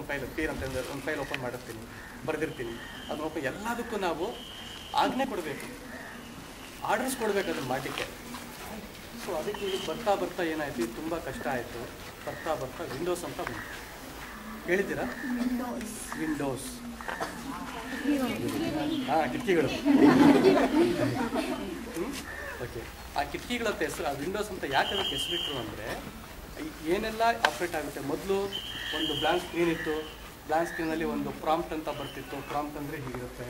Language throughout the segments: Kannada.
ಫೈಲ್ ಪೇರ್ ಅಂತಂದರೆ ಒಂದು ಫೈಲ್ ಓಪನ್ ಮಾಡಿರ್ತೀನಿ, ಬರೆದಿರ್ತೀನಿ. ಅದನ್ನ ಎಲ್ಲದಕ್ಕೂ ನಾವು ಆಜ್ಞೆ ಕೊಡಬೇಕು, ಆರ್ಡರ್ಸ್ ಕೊಡಬೇಕು ಅದನ್ನು ಮಾಡಲಿಕ್ಕೆ. ಸೊ ಅದಕ್ಕೆ ಬರ್ತಾ ಬರ್ತಾ ಏನಾಯಿತು, ಇದು ತುಂಬ ಕಷ್ಟ ಆಯಿತು. ಬರ್ತಾ ಬರ್ತಾ ವಿಂಡೋಸ್ ಅಂತ ಬಂತು. ಹೇಳಿದ್ದೀರಾ? ವಿಂಡೋಸ್, ಹಾಂ, ಕಿಟಕಿಗಳು. ಓಕೆ, ಆ ಕಿಟಕಿಗಳಂತ ಹೆಸರು, ಆ ವಿಂಡೋಸ್ ಅಂತ ಯಾಕೆ ಅದಕ್ಕೆ ಹೆಸರಿಟ್ರು ಅಂದರೆ, ಏನೆಲ್ಲ ಆಪ್ರೇಟ್ ಆಗುತ್ತೆ. ಮೊದಲು ಒಂದು ಬ್ಲ್ಯಾಂಕ್ ಸ್ಕ್ರೀನ್ ಇತ್ತು, ಬ್ಲ್ಯಾಂಕ್ ಸ್ಕ್ರೀನಲ್ಲಿ ಒಂದು ಪ್ರಾಂಪ್ಟ್ ಅಂತ ಬರ್ತಿತ್ತು. ಪ್ರಾಂಪ್ಟ್ ಅಂದರೆ ಹೀಗಿರುತ್ತೆ,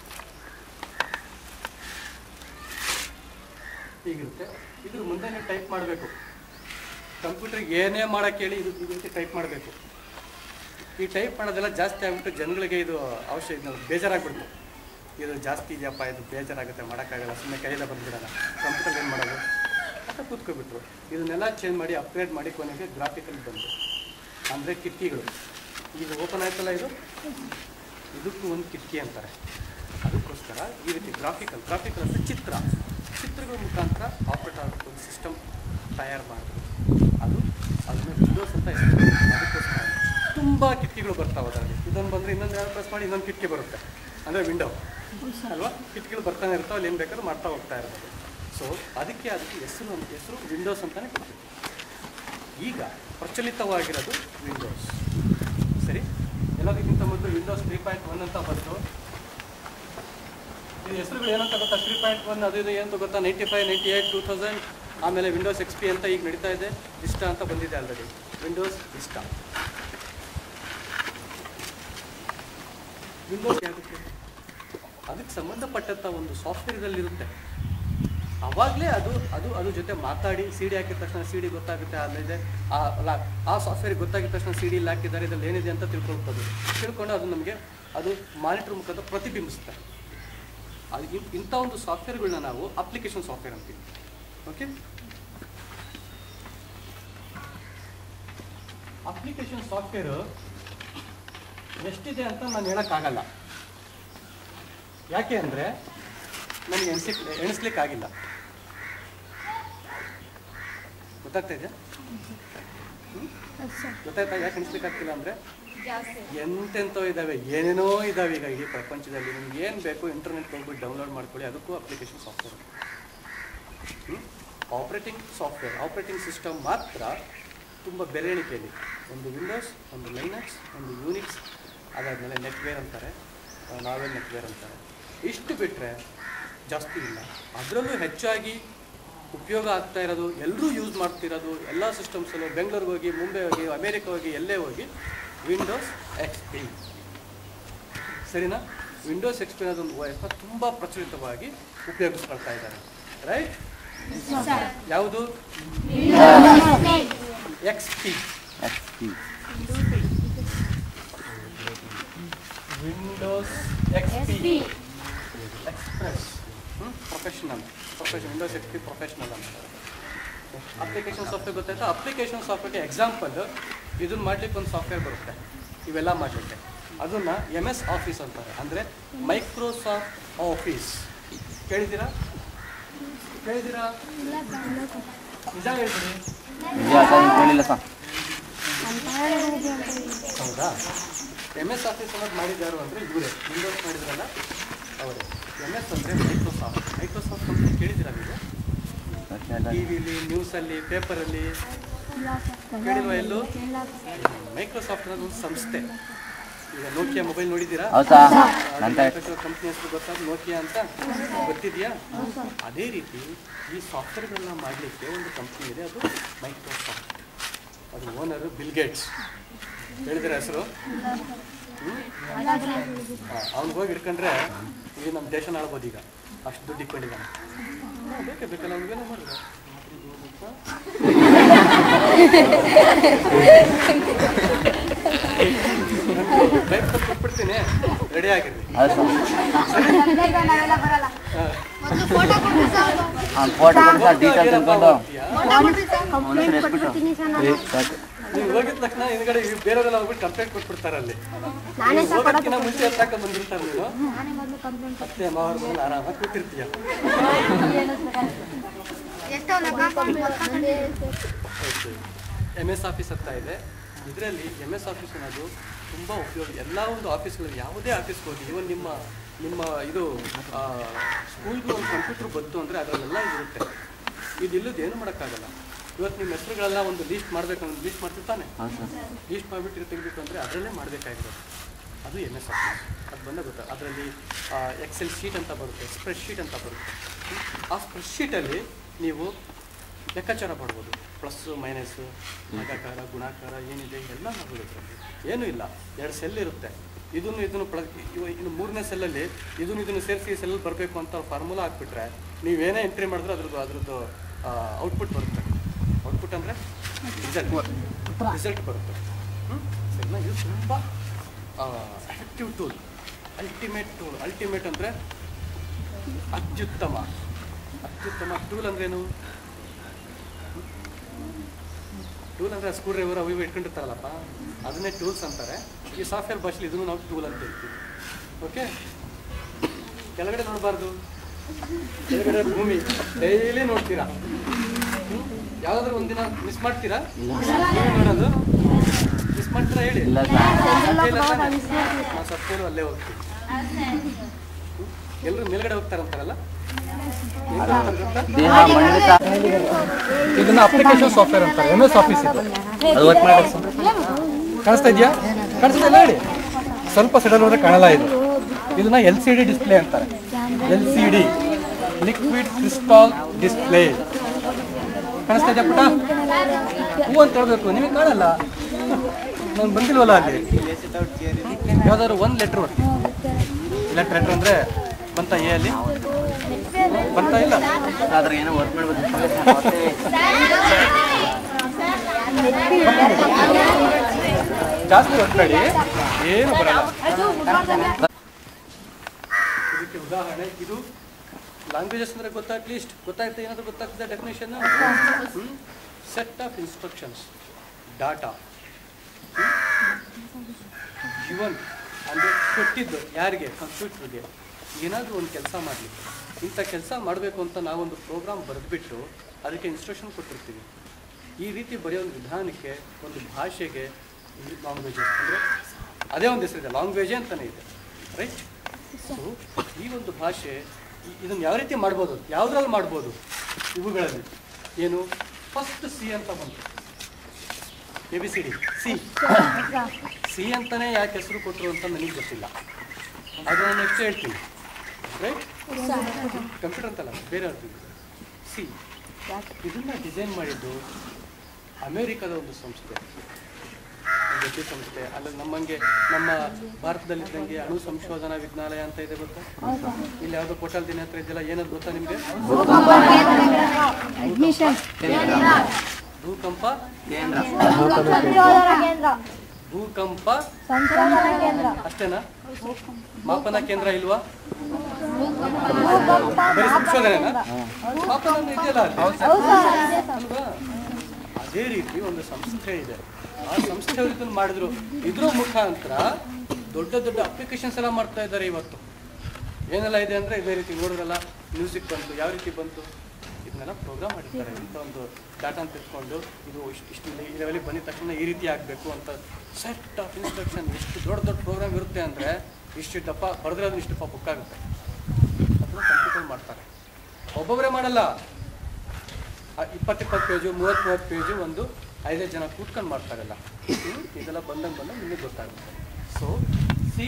ಹೀಗಿರುತ್ತೆ. ಇದ್ರ ಮುಂದೆ ನೀವು ಟೈಪ್ ಮಾಡಬೇಕು. ಕಂಪ್ಯೂಟರ್ಗೆ ಏನೇ ಮಾಡೋಕ್ಕೆ ಹೇಳಿ ಇದು ರೀತಿ ಟೈಪ್ ಮಾಡಬೇಕು. ಈ ಟೈಪ್ ಮಾಡೋದೆಲ್ಲ ಜಾಸ್ತಿ ಆಗಿಬಿಟ್ಟು ಜನಗಳಿಗೆ ಇದು ಅವಶ್ಯ, ಇದು ಬೇಜಾರಾಗ್ಬಿಡ್ತು. ಇದು ಜಾಸ್ತಿ ಇದೆಯಪ್ಪ, ಇದು ಬೇಜಾರಾಗುತ್ತೆ, ಮಾಡೋಕ್ಕಾಗಲ್ಲ, ಸುಮ್ಮನೆ ಕೈಯಲ್ಲೇ ಬಂದುಬಿಡೋಣ, ಕಂಪ್ಯೂಟರ್ ಏನು ಮಾಡೋದು ಅಂತ ಕೂತ್ಕೊಬಿಟ್ರು. ಇದನ್ನೆಲ್ಲ ಚೇಂಜ್ ಮಾಡಿ ಅಪ್ಗ್ರೇಡ್ ಮಾಡಿ ಕೊನೆಗೆ ಗ್ರಾಫಿಕಲ್ ಬಂತು, ಅಂದರೆ ಕಿಟಕಿಗಳು. ಈಗ ಓಪನ್ ಆಯ್ತಲ್ಲ, ಇದಕ್ಕೂ ಒಂದು ಕಿಟಕಿ ಅಂತಾರೆ. ಅದಕ್ಕೋಸ್ಕರ ಈ ರೀತಿ ಗ್ರಾಫಿಕಲ್ ಅಂದರೆ ಚಿತ್ರಗಳ ಮುಖಾಂತರ ಆಪ್ರೇಟ್ ಆಗೋಕ್ಕೆ ಒಂದು ಸಿಸ್ಟಮ್ ತಯಾರು ಮಾಡಿದ್ರು. ಅದನ್ನು ವಿಂಡೋಸ್ ಅಂತ ಹೆಸರು. ಅದಕ್ಕೋಸ್ಕರ ತುಂಬ ಕಿಟಕಿಗಳು ಬರ್ತಾವೆ ಅದರಲ್ಲಿ. ಇದೊಂದು ಬಂದರೆ ಇನ್ನೊಂದು ಯಾರು ಪ್ರೆಸ್ ಮಾಡಿ ಇನ್ನೊಂದು ಕಿಟಕಿ ಬರುತ್ತೆ, ಅಂದರೆ ವಿಂಡೋ ಅಲ್ವಾ. ಕಿಟಕಿಗಳು ಬರ್ತಾನೆ ಇರ್ತಾವೆ, ಅಲ್ಲಿ ಏನು ಬೇಕಾದ್ರೂ ಮಾಡ್ತಾ ಹೋಗ್ತಾ ಇರ್ಬೋದು. ಸೊ ಅದಕ್ಕೆ ಹೆಸರು ವಿಂಡೋಸ್ ಅಂತಲೇ ಕೊಡ್ತೀವಿ. ಈಗ ಪ್ರಚಲಿತವಾಗಿರೋದು ವಿಂಡೋಸ್. ಸರಿ, ಎಲ್ಲದಕ್ಕಿಂತ ಮೊದಲು ವಿಂಡೋಸ್ 3.1 ಅಂತ ಬಂತು. ಇದು ಹೆಸರುಗಳು ಏನಂತ ಗೊತ್ತಾ? 3.1 ಅದು ಇದು ಏನು ಗೊತ್ತಾ? 95, 98, 2000, ಆಮೇಲೆ ವಿಂಡೋಸ್ XP ಅಂತ ಈಗ ನಡೀತಾ ಇದೆ. ವಿಸ್ಟಾ ಅಂತ ಬಂದಿದೆ ಆಲ್ರೆಡಿ. Windows Vista. ವಿಂಡೋಸ್ ಯಾವುದಕ್ಕೆ? ಅದಕ್ಕೆ ಸಂಬಂಧಪಟ್ಟಂಥ ಒಂದು ಸಾಫ್ಟ್ವೇರ್ ಇದರಲ್ಲಿರುತ್ತೆ. ಆವಾಗಲೇ ಅದು ಜೊತೆ ಮಾತಾಡಿ CD ಹಾಕಿದ ತಕ್ಷಣ CD ಗೊತ್ತಾಗುತ್ತೆ. ಆಮೇಲೆ ಆ ಸಾಫ್ಟ್ವೇರಿಗೆ ಗೊತ್ತಾಗಿದ ತಕ್ಷಣ CD ಇಲ್ಲಿ ಹಾಕಿದ್ದಾರೆ, ಇದರಲ್ಲಿ ಏನಿದೆ ಅಂತ ತಿಳ್ಕೊಂಡು ಅದು ನಮಗೆ ಅದು ಮಾನಿಟರ್ ಮುಖಾಂತರ ಪ್ರತಿಬಿಂಬಿಸುತ್ತೆ. ಅದು ಇಂಥ ಒಂದು ಸಾಫ್ಟ್ವೇರ್ಗಳನ್ನ ನಾವು ಅಪ್ಲಿಕೇಶನ್ ಸಾಫ್ಟ್ವೇರ್ ಅಂತೀವಿ. ಓಕೆ, ಅಪ್ಲಿಕೇಶನ್ ಸಾಫ್ಟ್ವೇರ್ ಎಷ್ಟಿದೆ ಅಂತ ನಾನು ಹೇಳೋಕ್ಕಾಗಲ್ಲ. ಯಾಕೆ ಅಂದರೆ ನನಗೆ ಎಣಿಸ್ಲಿಕ್ಕಾಗಿಲ್ಲ. ಗೊತ್ತಾಗ್ತಾ ಇದೆಯಾ? ಗೊತ್ತಾಯ್ತಾ ಯಾಕೆ ಎಣಿಸ್ಲಿಕ್ಕಾಗ್ತಿಲ್ಲ ಅಂದರೆ, ಎಂತೆಂಥೋ ಇದ್ದಾವೆ, ಏನೇನೋ ಇದ್ದಾವೆ ಈಗ ಈ ಪ್ರಪಂಚದಲ್ಲಿ. ನಿಮ್ಗೆ ಏನು ಬೇಕು ಇಂಟರ್ನೆಟ್ ಹೋಗ್ಬಿಟ್ಟು ಡೌನ್ಲೋಡ್ ಮಾಡ್ಕೊಳ್ಳಿ, ಅದಕ್ಕೂ ಅಪ್ಲಿಕೇಶನ್ ಸಾಫ್ಟ್ವೇರ್. ಆಪ್ರೇಟಿಂಗ್ ಸಿಸ್ಟಮ್ ಮಾತ್ರ ತುಂಬ ಬೆರಳಿಕೆಯಲ್ಲಿ. ಒಂದು ವಿಂಡೋಸ್, ಒಂದು ಲೈನಕ್ಸ್, ಒಂದು ಯೂನಿಕ್ಸ್, ಅದಾದಮೇಲೆ ನೆಟ್ವೇರ್ ಅಂತಾರೆ, ನಾವೆಲ್ ನೆಟ್ವೇರ್ ಅಂತಾರೆ. ಇಷ್ಟು ಬಿಟ್ಟರೆ ಜಾಸ್ತಿ ಇಲ್ಲ. ಅದರಲ್ಲೂ ಹೆಚ್ಚಾಗಿ ಉಪಯೋಗ ಆಗ್ತಾ ಇರೋದು, ಎಲ್ಲರೂ ಯೂಸ್ ಮಾಡ್ತಿರೋದು ಎಲ್ಲ ಸಿಸ್ಟಮ್ಸಲ್ಲೂ, ಬೆಂಗಳೂರಿಗೆ ಹೋಗಿ, ಮುಂಬೈ ಹೋಗಿ, ಅಮೇರಿಕಾ ಹೋಗಿ, ಎಲ್ಲೇ ಹೋಗಿ, ವಿಂಡೋಸ್ XP. ಸರಿನಾ? ವಿಂಡೋಸ್ XP ಅನ್ನೋದೊಂದು OS ತುಂಬ ಪ್ರಚಲಿತವಾಗಿ ಉಪಯೋಗಿಸ್ಕೊಳ್ತಾ ಇದ್ದಾರೆ. ರೈಟ್? ಯಾವುದು? XP. Windows XP express professional. Windows XP professional ಅಂತ ಅಪ್ಲಿಕೇಶನ್ ಸಾಫ್ಟ್ವೇರ್ ಗೊತ್ತಾಯ್ತಾ? ಅಪ್ಲಿಕೇಶನ್ ಸಾಫ್ಟ್ವೇರ್ಗೆ ಎಕ್ಸಾಂಪಲ್ ಇದನ್ನು ಮಾಡಲಿಕ್ಕೆ ಒಂದು ಸಾಫ್ಟ್ವೇರ್ ಬರುತ್ತೆ, ಇವೆಲ್ಲ ಮಾಡಲಿಕ್ಕೆ. ಅದನ್ನು MS ಆಫೀಸ್ ಅಂತಾರೆ, ಅಂದರೆ ಮೈಕ್ರೋಸಾಫ್ಟ್ ಆಫೀಸ್. ಕೇಳಿದ್ದೀರಾ? ನಿಜ ಹೇಳ್ಬಿಡಿ. ಹೌದಾ? MS ಆಫೀಸ್ ಅನ್ನೋದು ಮಾಡಿದ್ದಾರು ಅಂದರೆ ಇವರೇ. ವಿಂಡೋಸ್ ಮಾಡಿದ್ರಲ್ಲ ಅವರೇ. MS ಅಂದರೆ ಮೈಕ್ರೋಸಾಫ್ಟ್ ಕಂಪ್ನಿ ಕೇಳಿದ್ದೀರಾ ನೀವು? ಟಿವಿಲಿ, ನ್ಯೂಸಲ್ಲಿ, ಪೇಪರಲ್ಲಿ ಕೇಳಿಲ್ವ ಎಲ್ಲೂ? ಮೈಕ್ರೋಸಾಫ್ಟ್ ಅನ್ನೋದು ಒಂದು ಸಂಸ್ಥೆ. ಈಗ ನೋಕಿಯಾ ಮೊಬೈಲ್ ನೋಡಿದ್ದೀರಾ? ಕಂಪ್ನಿ ಹೆಸರು ಗೊತ್ತಾ? ನೋಕಿಯಾ ಅಂತ ಗೊತ್ತಿದೆಯಾ? ಅದೇ ರೀತಿ ಈ ಸಾಫ್ಟ್ವೇರ್ಗಳನ್ನ ಮಾಡಲಿಕ್ಕೆ ಒಂದು ಕಂಪ್ನಿ ಇದೆ, ಅದು ಮೈಕ್ರೋಸಾಫ್ಟ್. ಅದು ಓನರು ಬಿಲ್ ಗೇಟ್ಸ್. ಹೇಳಿದಿರ ಹೆಸರು? ಅವ್ನಿಗೆ ಹೋಗಿ ಇಟ್ಕೊಂಡ್ರೆ ಈಗ ನಮ್ಮ ದೇಶನ ಆಳ್ಬೋದು. ಈಗ ಅಷ್ಟು ದುಡ್ಡು ಇಟ್ಕೊಂಡಿದ್ದಾನೆ. ಬೇಕಲ್ಲ ಅವ್ನಿಗೆಲ್ಲ ಮಾಡಿದ್ರೆ ಬೈಕ್ ಕೊಟ್ಬಿಡ್ತೀನಿ, ರೆಡಿ ಆಗಿರ್ಲಿ. ನೀವು ಹೋಗಿದ ತಕ್ಷಣ ಹಿಂದ್ಗಡೆ ಬೇರೆಯವರೆಲ್ಲ ಹೋಗ್ಬಿಟ್ಟು ಕಂಪ್ಲೇಂಟ್ ಕೊಟ್ಬಿಡ್ತಾರೆ. ಅಲ್ಲಿ ಹೋಗೋದಕ್ಕಿಂತ ಮುಂಚೆ ಎತ್ತಾಕ ಬಂದಿರ್ತಾರೆ. ನೀನು ಅತ್ತೆ ಮಾವರು ಬಂದು ಆರಾಮಾಗಿ ಕೂತಿರ್ತೀಯ. MS ಆಫೀಸ್ ಅಂತ ಇದೆ. ಇದರಲ್ಲಿ MS ಆಫೀಸ್ ಅನ್ನೋದು ತುಂಬ ಉಪಯೋಗ. ಎಲ್ಲ ಒಂದು ಆಫೀಸ್ಗಳಲ್ಲಿ, ಯಾವುದೇ ಆಫೀಸ್ಗೆ ಹೋಗಿ, ಇವನ್ ನಿಮ್ಮ ಇದು ಸ್ಕೂಲ್ಗೆ ಒಂದು ಕಂಪ್ಯೂಟರ್ ಬಂತು ಅಂದರೆ ಅದರಲ್ಲೆಲ್ಲ ಇರುತ್ತೆ. ಇದಿಲ್ಲದ ಏನು ಮಾಡೋಕ್ಕಾಗಲ್ಲ. ಇವತ್ತು ನಿಮ್ಮ ಹೆಸರುಗಳೆಲ್ಲ ಒಂದು ಲೀಸ್ಟ್ ಮಾಡಬೇಕು, ಒಂದು ಲೀಸ್ಟ್ ಮಾಡ್ತಿರ್ತಾನೆ, ಲೀಸ್ಟ್ ಮಾಡಿಬಿಟ್ಟು ತೆಗಿಬೇಕು ಅಂದರೆ ಅದರಲ್ಲೇ ಮಾಡಬೇಕಾಗಿರೋದು. ಅದು MS ಆಫೀಸ್. ಅದು ಬಂದ ಗೊತ್ತಾ, ಅದರಲ್ಲಿ ಎಕ್ಸೆಲ್ ಶೀಟ್ ಅಂತ ಬರುತ್ತೆ, ಸ್ಪ್ರೆಡ್ ಶೀಟ್ ಅಂತ ಬರುತ್ತೆ. ಆ ಸ್ಪ್ರೆಡ್ ಶೀಟಲ್ಲಿ ನೀವು ಲೆಕ್ಕಾಚಾರ ಮಾಡ್ಬೋದು. ಪ್ಲಸ್ಸು ಮೈನಸ್ಸು, ಭಾಗಾಕಾರ, ಗುಣಾಕಾರ ಏನಿದೆ ಎಲ್ಲ ಮಾಡ್ಬೋದು. ಅದರಲ್ಲಿ ಏನೂ ಇಲ್ಲ, 2 ಸೆಲ್ ಇರುತ್ತೆ. ಇದನ್ನು ಇನ್ನು 3ನೇ ಸೆಲ್ಲಲ್ಲಿ ಇದನ್ನು ಸೇರಿಸಿ ಈ ಸೆಲ್ಲಲ್ಲಿ ಬರಬೇಕು ಅಂತ ಫಾರ್ಮುಲಾ ಹಾಕ್ಬಿಟ್ರೆ ನೀವೇನೇ ಎಂಟ್ರಿ ಮಾಡಿದ್ರೆ ಅದ್ರದ್ದು ಔಟ್ಪುಟ್ ಬರುತ್ತೆ. ಔಟ್ಪುಟ್ ಅಂದರೆ ರಿಸಲ್ಟ್ ಬರುತ್ತೆ. ಸರಿನಾ? ಇದು ತುಂಬ effective tool, ultimate tool. Ultimate ಅಂದರೆ ಅತ್ಯುತ್ತಮ ಟೂಲ್ ಅಂದ್ರೇನು? ಟೂಲ್ ಅಂದರೆ ಸ್ಕ್ರೂ ಡ್ರೈವರ್ ಅವು ಇಟ್ಕೊಂಡಿರ್ತಾರಲ್ಲಪ್ಪ, ಅದನ್ನೇ ಟೂಲ್ಸ್ ಅಂತಾರೆ. ಈ ಸಾಫ್ಟ್ವೇರ್ ಭಾಷೆಲಿ ಇದನ್ನು ನಾವು ಟೂಲ್ ಅಂತ ಹೇಳ್ತೀವಿ. ಓಕೆ, ಕೆಳಗಡೆ ನೋಡಬಾರ್ದು, ಕೆಳಗಡೆ ಭೂಮಿ ಡೈಲಿ ನೋಡ್ತೀರಾ. ಯಾವುದಾದ್ರೂ ಒಂದಿನ ಮಿಸ್ ಮಾಡ್ತೀರಾ? ನೋಡೋದು ಮಿಸ್ ಮಾಡ್ತೀರಾ ಹೇಳಿ. ಸತ್ತೇನು ಅಲ್ಲೇ ಹೋಗ್ತೀವಿ. ಎಲ್ಲರೂ ಮೇಲ್ಗಡೆ ಹೋಗ್ತಾರಂತಾರಲ್ಲ, ಇದನ್ನ ಅಪ್ಲಿಕೇಶನ್ ಸಾಫ್ಟ್ವೇರ್ ಅಂತಾರೆ, MS ಆಫೀಸ್. ಇದು ಕಾಣಿಸ್ತಾ ಇದೆಯಾ? ಕಾಣಿಸ್ತಾ ಹೇಳಿ. ಸ್ವಲ್ಪ ಸೆಡಲ್ ಹೋದ್ರೆ ಕಾಣಲ್ಲ. ಇದನ್ನ LCD ಡಿಸ್ಪ್ಲೇ ಅಂತಾರೆ. LCD, liquid crystal display. ಕಾಣಿಸ್ತಾ ಇದೆಯಾ ಪುಟ? ಹೂ ಅಂತ ಹೇಳ್ಬೇಕು, ನಿಮಗೆ ಕಾಣಲ್ಲ. ನಾನು ಬಂದಿಲ್ವಲ್ಲ ಅಲ್ಲಿ. ಯಾವ್ದಾದ್ರು ಒಂದು ಲೆಟ್ರ್ ಲೆಟ್ರ್ ಅಂದರೆ ಬಂತ? ಎ ಅಲ್ಲಿ ಬಂತ? ಇಲ್ಲ, ಆದ್ರೆ ಏನೋ ವರ್ಕ್ ಮಾಡ್ಬೋದು. ಜಾಸ್ತಿ ವರ್ಕ್ ಮಾಡಿ ಏನು ಬರಲ್ಲ. ಇದಕ್ಕೆ ಉದಾಹರಣೆ ಇದು ಲ್ಯಾಂಗ್ವೇಜಸ್ ಅಂದರೆ ಗೊತ್ತಾಗ್ತದೆ. ಏನಾದರೂ ಗೊತ್ತಾಗ್ತದೆ definition? Set of instructions, data given ಅಂದರೆ ಕೊಟ್ಟಿದ್ದು ಯಾರಿಗೆ? ಕಂಪ್ಯೂಟರ್ಗೆ. ಏನಾದರೂ ಒಂದು ಕೆಲಸ ಮಾಡಲಿಕ್ಕೆ, ಇಂಥ ಕೆಲಸ ಮಾಡಬೇಕು ಅಂತ ನಾವೊಂದು ಪ್ರೋಗ್ರಾಮ್ ಬರೆದುಬಿಟ್ಟು ಅದಕ್ಕೆ ಇನ್ಸ್ಟ್ರಕ್ಷನ್ ಕೊಟ್ಟಿರ್ತೀವಿ. ಈ ರೀತಿ ಬರೆಯೋ ಒಂದು ವಿಧಾನಕ್ಕೆ, ಒಂದು ಭಾಷೆಗೆ ಲ್ಯಾಂಗ್ವೇಜಸ್ ಅಂದರೆ ಅದೇ ಒಂದು ಹೆಸರಿದೆ, ಲ್ಯಾಂಗ್ವೇಜೇ ಅಂತಲೇ ಇದೆ, ರೈಟ್? ಸೊ ಈ ಒಂದು ಭಾಷೆ ಇದನ್ನು ಯಾವ ರೀತಿ ಮಾಡ್ಬೋದು, ಯಾವುದ್ರಲ್ಲಿ ಮಾಡ್ಬೋದು? ಇವುಗಳಲ್ಲಿ ಏನು? ಫಸ್ಟ್ ಸಿ ಅಂತ ಬಂತು, ABCD. ಸಿ ಅಂತಲೇ ಯಾಕೆ ಹೆಸರು ಕೊಟ್ಟರು ಅಂತ ನನಗೆ ಗೊತ್ತಿಲ್ಲ, ಅದನ್ನು ನೆಕ್ಸ್ಟ್ ಹೇಳ್ತೀನಿ, ರೈಟ್? ಕಂಪ್ಯೂಟರ್ ಅಂತಲ್ಲ, ಬೇರೆ ಹೇಳ್ತೀವಿ. ಸಿ ಇದನ್ನು ಡಿಸೈನ್ ಮಾಡಿದ್ದು ಅಮೇರಿಕಾದ ಒಂದು ಸಂಸ್ಥೆ, ಜೊತೆ ಸಂಸ್ಥೆ. ಅಲ್ಲಲ್ಲಿ ನಮ್ಮ ಭಾರತದಲ್ಲಿದ್ದಂಗೆ ಅಣು ಸಂಶೋಧನಾ ವಿಜ್ಞಾನಲಯ ಅಂತ ಇದೆ, ಗೊತ್ತಾ? ಇಲ್ಲಿ ಯಾವುದೋ ಪೋರ್ಟಲ್ ದಿನ ಹತ್ರ ಇದೆಯಲ್ಲ, ಏನದು ಗೊತ್ತಾ ನಿಮಗೆ? ಭೂಕಂಪ ಅಷ್ಟೇನಾ? ಮಾಪನ ಕೇಂದ್ರ ಇಲ್ವಾ? ಬರೀ ಸಂಶೋಧನೆನಾ? ಮಾಪನ ಇದೆಯಲ್ಲ ಅಲ್ವಾ? ಅದೇ ರೀತಿ ಒಂದು ಸಂಸ್ಥೆ ಇದೆ. ಆ ಸಂಸ್ಥೆ ಇದನ್ನು ಮಾಡಿದ್ರು. ಇದ್ರ ಮುಖಾಂತರ ದೊಡ್ಡ ದೊಡ್ಡ ಅಪ್ಲಿಕೇಶನ್ಸ್ ಎಲ್ಲ ಮಾಡ್ತಾ ಇದ್ದಾರೆ ಇವತ್ತು. ಏನೆಲ್ಲ ಇದೆ ಅಂದರೆ ಇದೇ ರೀತಿ ನೋಡಿದ್ರಲ್ಲ, ಮ್ಯೂಸಿಕ್ ಬಂತು, ಯಾವ ರೀತಿ ಬಂತು, ಇದನ್ನೆಲ್ಲ ಪ್ರೋಗ್ರಾಮ್ ಮಾಡಿರ್ತಾರೆ. ಇಂಥ ಒಂದು ಡಾಟಾನ ತೆಗೆದುಕೊಂಡು ಇದು ಇಷ್ಟು ಈ ಲೆವೆಲಿಗೆ ಬಂದಿದ ತಕ್ಷಣ ಈ ರೀತಿ ಆಗಬೇಕು ಅಂತ ಸೆಟ್ ಆಫ್ ಇನ್ಸ್ಟ್ರಕ್ಷನ್. ಎಷ್ಟು ದೊಡ್ಡ ಪ್ರೋಗ್ರಾಮ್ ಇರುತ್ತೆ ಅಂದರೆ ಇಷ್ಟು ದಪ್ಪ ಬರೆದ್ರೆ ಅದು ಇಷ್ಟು ದಪ್ಪ ಬುಕ್ ಆಗುತ್ತೆ. ಅದನ್ನು ಕಂಪ್ಯೂಟರ್ ಮಾಡ್ತಾರೆ, ಒಬ್ಬೊಬ್ಬರೇ ಮಾಡಲ್ಲ. 20 ಪೇಜು, 30 ಪೇಜು ಒಂದು 5 ಜನ ಕೂತ್ಕೊಂಡು ಮಾಡ್ತಾರಲ್ಲ. ಇದೆಲ್ಲ ಬಂದಂಗೆ ನಿಮಗೆ ಗೊತ್ತಾಗುತ್ತೆ. So C++.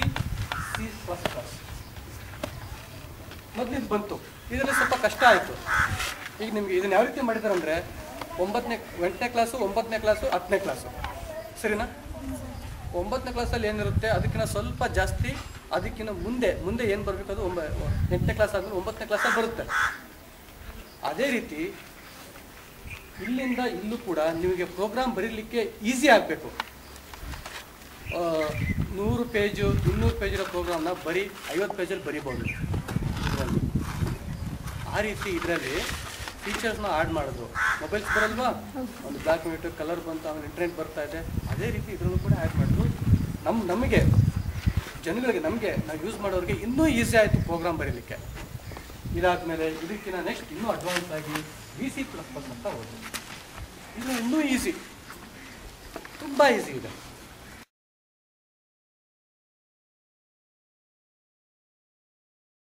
ಮೊದಲು ಇದು ಬಂತು, ಇದರಲ್ಲಿ ಸ್ವಲ್ಪ ಕಷ್ಟ ಆಯಿತು. ಈಗ ನಿಮಗೆ ಇದನ್ನು ಯಾವ ರೀತಿ ಮಾಡಿದ್ದಾರೆ ಅಂದರೆ 8ನೇ ಕ್ಲಾಸು, 9ನೇ ಕ್ಲಾಸು, 10ನೇ ಕ್ಲಾಸು, ಸರಿನಾ? 9ನೇ ಕ್ಲಾಸಲ್ಲಿ ಏನಿರುತ್ತೆ ಅದಕ್ಕಿಂತ ಸ್ವಲ್ಪ ಜಾಸ್ತಿ, ಅದಕ್ಕಿಂತ ಮುಂದೆ ಏನು ಬರಬೇಕು ಅದು 8ನೇ ಕ್ಲಾಸ್ ಆದಮೇಲೆ 9ನೇ ಕ್ಲಾಸಲ್ಲಿ ಬರುತ್ತೆ. ಅದೇ ರೀತಿ ಇಲ್ಲಿಂದ ಇಲ್ಲೂ ಕೂಡ ನಿಮಗೆ ಪ್ರೋಗ್ರಾಮ್ ಬರೀಲಿಕ್ಕೆ ಈಸಿ ಆಗಬೇಕು. 100 ಪೇಜು 200 ಪೇಜಿರೋ ಪ್ರೋಗ್ರಾಮ್ನ ಬರೀ 50 ಪೇಜಲ್ಲಿ ಬರೀಬೋದು ಇದರಲ್ಲಿ. ಆ ರೀತಿ ಇದರಲ್ಲಿ ಫೀಚರ್ಸ್ನ ಆ್ಯಡ್ ಮಾಡಿದ್ರು. ಮೊಬೈಲ್ಸ್ ಬರಲ್ವಾ, ಒಂದು ಬ್ಲ್ಯಾಕ್ ಆ್ಯಂಡ್ ವೈಟ್ ಕಲರ್ ಬಂತು, ಆಮೇಲೆ ಇಂಟರ್ನೆಟ್ ಬರ್ತಾ ಇದೆ. ಅದೇ ರೀತಿ ಇದರಲ್ಲೂ ಕೂಡ ಆ್ಯಡ್ ಮಾಡಿದ್ರು. ನಮಗೆ ಜನಗಳಿಗೆ, ನಾವು ಯೂಸ್ ಮಾಡೋರಿಗೆ ಇನ್ನೂ ಈಸಿ ಆಯಿತು ಪ್ರೋಗ್ರಾಮ್ ಬರೀಲಿಕ್ಕೆ. ಇದಾದಮೇಲೆ ಇದಕ್ಕಿಂತ ನೆಕ್ಸ್ಟ್ ಇನ್ನೂ ಅಡ್ವಾನ್ಸ್ ಆಗಿ VC++ ಅಂತ ಹೋದ್ರು. ಇದು ಇನ್ನೂ ಈಸಿ, ತುಂಬ ಈಸಿ ಇದೆ.